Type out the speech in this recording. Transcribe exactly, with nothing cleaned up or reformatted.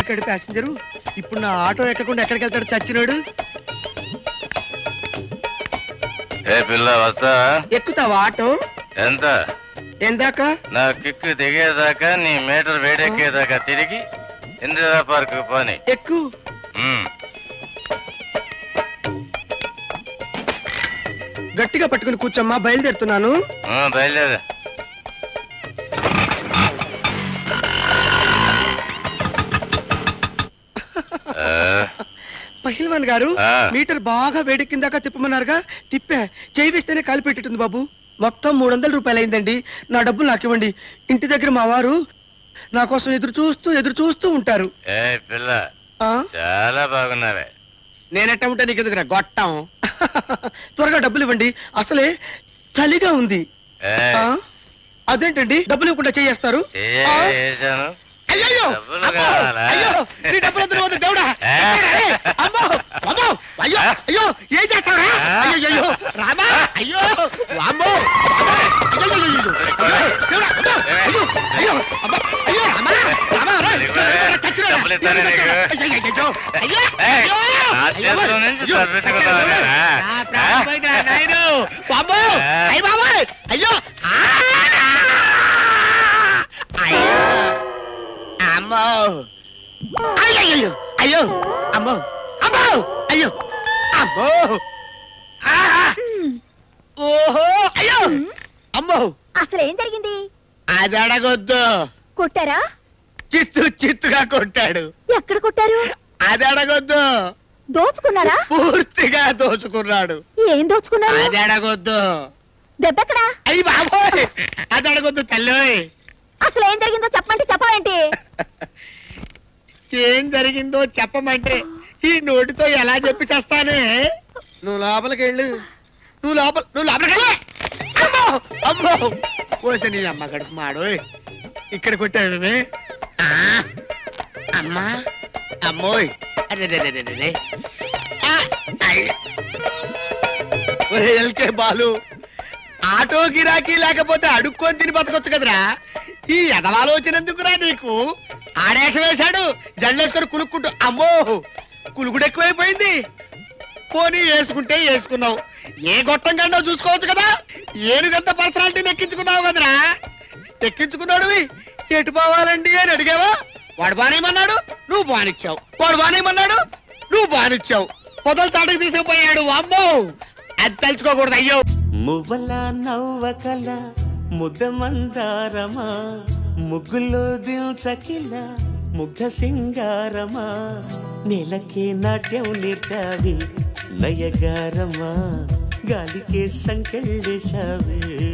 ఎక్కాడు ప్యాసింజరు. ఇప్పుడు నా ఆటో ఎక్కకుండా ఎక్కడికి వెళ్తాడు చచ్చినాడు. ఎక్కుతావా ఆటో? ఎంత? ఎందాక? నా కిక్కు దిగేదాకా నీ మీటర్ వేడెక్కేదాకా తిరిగి ఇందిరా పార్క్ పోని. ఎక్కు. గట్టిగా పట్టుకుని కూర్చోమ్మా, బయలుదేరుతున్నాను. బయలుదేరా. పహిల్వాన్ గారు, మీటర్ బాగా వేడెక్కిందాకా తిప్పమన్నారుగా, తిప్పా. చేయి వేస్తేనే కాలు పెట్టింది బాబు. మొత్తం మూడు వందల రూపాయలు అయిందండి. నా డబ్బులు నాకు ఇవ్వండి. ఇంటి దగ్గర మా వారు నా కోసం ఎదురు చూస్తూ ఎదురు చూస్తూ ఉంటారు. చాలా బాగున్నావే. నేనెట్టా ఉంటా నీకు ఎదుగురా గొట్టం. త్వరగా డబ్బులు ఇవ్వండి, అసలే చలిగా ఉంది. అదేంటండి డబ్బులు ఇవ్వకుండా చేయేస్తారు? అయ్యో అయ్యో నీ డబ్బులు వద్దు వద్దు దేవుడా. అమ్మో అమ్మో అయ్యో అయ్యో ఏం చేస్తారా? అయ్యో అయ్యో రామా అయ్యో అమ్మో అయ్యో అయ్యో అమ్మో అయ్యో రామా రామా అయ్యో అమ్మో అయ్యో అయ్యో అమ్మో అమ్మో అయ్యో అమ్మో ఓహో అయ్యో అమ్మో. అసలు ఏం జరిగింది? అది అడగొద్దు. కొట్టారా? చిత్తు చిత్తుగా కొట్టాడు. ఎక్కడ కొట్టారు? అది అడగొద్దు. దోచుకున్నారా? పూర్తిగా దోచుకున్నాడు. ఏం దోచుకున్నారు? అది అడగొద్దు. దెబ్బెక్కడా? అయ్యి బాబోయ్, అది అడగొద్దు తల్లి. అసలు ఏం జరిగిందో చెప్పమంటే చెప్పాలంటే ఏం జరిగిందో చెప్పమంటే ఈ నోటితో ఎలా చెప్పి చేస్తానే. నువ్వు లోపలికి వెళ్ళు. నువ్వు లోపల నువ్వు లోపలికి వెళ్ళి. అమ్మో అమ్మో పోసే నీ అమ్మ కడుపు మాడు. ఇక్కడ కొట్టాడు. అమ్మా అమ్మోయ్ అదే ఒరే ఎల్కే బాలు, ఆటో గిరాకీ లేకపోతే అడుక్కొని తిని బతకొచ్చు కదరా. ఈ ఎదలాలోచనందుకురా నీకు. ఆడేషం వేశాడు, జల్లేసుకొని కులుక్కుంటూ. అమ్మో కులుకుడు ఎక్కువైపోయింది. పోనీ వేసుకుంటే వేసుకున్నావు, ఏ గొట్టం కండో చూసుకోవచ్చు కదా. ఏనుగంత పర్సనాలిటీని ఎక్కించుకున్నావు కదరా. ఎక్కించుకున్నాడువి ఎటు పోవాలండి అని అడిగావా? వాడు బానేమన్నాడు, నువ్వు బానిచ్చావు. వాడు బానేమన్నాడు, నువ్వు బానిచ్చావు. పొదలు చాటుకు తీసుకుపోయాడు. అమ్మో అది తలుచుకోకూడదు. అయ్యో మువ్వల నవ్వకల ముద్ద మందారమా, ముగ్గులో దిల్చకిల ముగ్ధ సింగారమా, నెలకే నాట్యం నేర్పావి నయగారమా, గాలికే సంకెళ్ళేశావే.